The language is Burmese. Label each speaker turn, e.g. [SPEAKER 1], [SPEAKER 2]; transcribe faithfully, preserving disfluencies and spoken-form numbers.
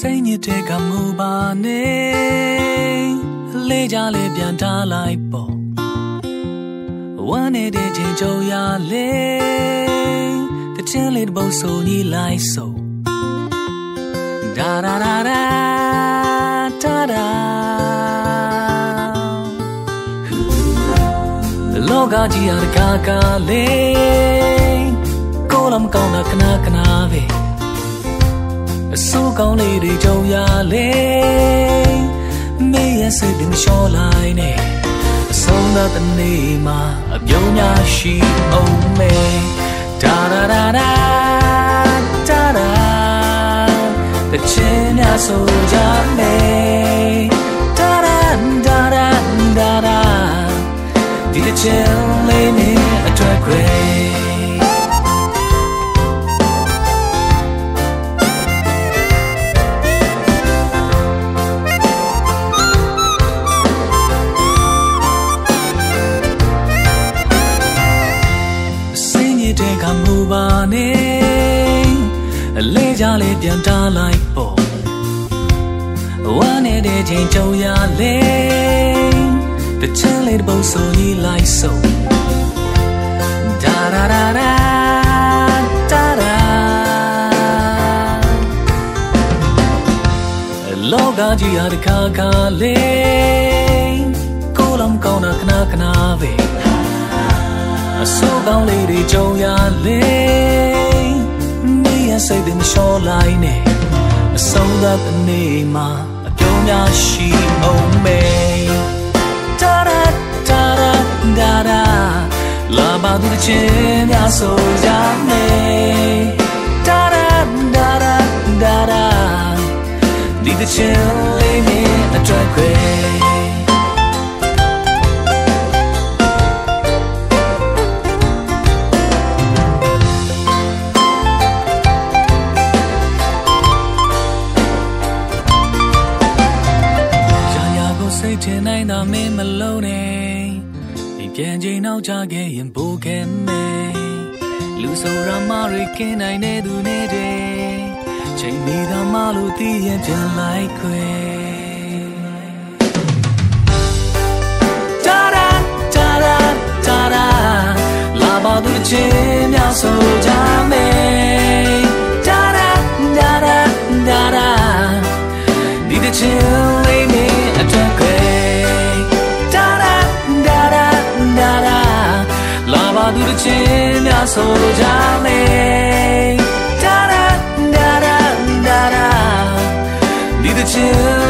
[SPEAKER 1] စိတ်ညစ်တဲ့ကမူပါနဲ့လေးကြလေးပြန်ထားလိုက်ပေါ့ဝမ်းနေတဲ့ချိန်ကြုံရလေတချင်းလေးတစ်ပုတ်ဆိုညီလိုက်ဆိုဒါဒါဒါဒါဒါဒါလောကကြီးအကားကားလေးကိုလမ်းကောင်းတာခဏခဏပဲအဆိုးကောင်းလေးတွေကြုံရလေမေးရစိတ်တွေမလျှော့လိုက်နဲ့အဆုံးသတ်တဲ့နေ့မှာအပြုံးများရှိအောင်မေဒါဒါဒါဒါဒါဒါတချင်များဆိုကြမေဒါဒါဒါဒါဒါဒါဒီတချင်လေးနဲ့အတွက်ခွေတဲ့ကမူပါနဲ့အလေးကြလေးပြန်ထားလိုက်ပေါ့ဝမ်းနေတဲ့ချိန်ကြုံရလေတချင်လေးတစ်ပုတ်ဆိုညီလိုက်ဆိုဒါဒါဒါဒါဒါဒါလောကကြီးအတခါခါလေးကိုလမ်းကောင်းတာခဏခဏပဲအဆိုးကောင်းလေးတွေကြုံရလေမေးရစိတ်တွေမလျှော့လိုက်နဲ့အဆုံးသတ်တဲ့နေ့မှာအပြုံးများရှိအောင်မေဒါဒါဒါဒါဒါလာပါသူတချင်များဆိုကြမေဒါဒါဒါဒါဒါဒါဒီတချင်လေးနဲ့အတွက်ခွေထင်နိုင်တာမင်းမလုံးနဲ့ဒီပြန်ချိန်နောက်ချခဲ့ရင်ပိုခဲ့မယ်လူဆိုရမရိကင်းနိုင်တဲ့သူနဲ့တည်းချိန်မိတာမလို့သိရင်ပြန်လိုက်ခွေတာရာတာရာတာရာလာပါသူချင်းများဆိုကြမယ်တာရာတာရာတာရာဒီတချင်းလေးနဲ့အတွက်ခွေသူတချင်းများဆိုကြမယ်ဒါဒါဒါဒါဒါဒီတချင်း